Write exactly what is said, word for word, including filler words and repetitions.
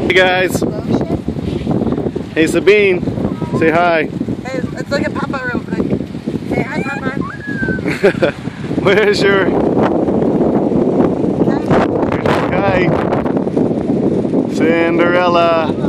Hey guys. Hey Sabine. Say hi. Hey, let's look at Papa real quick. Say hi, Papa. Where's your hi? Cinderella.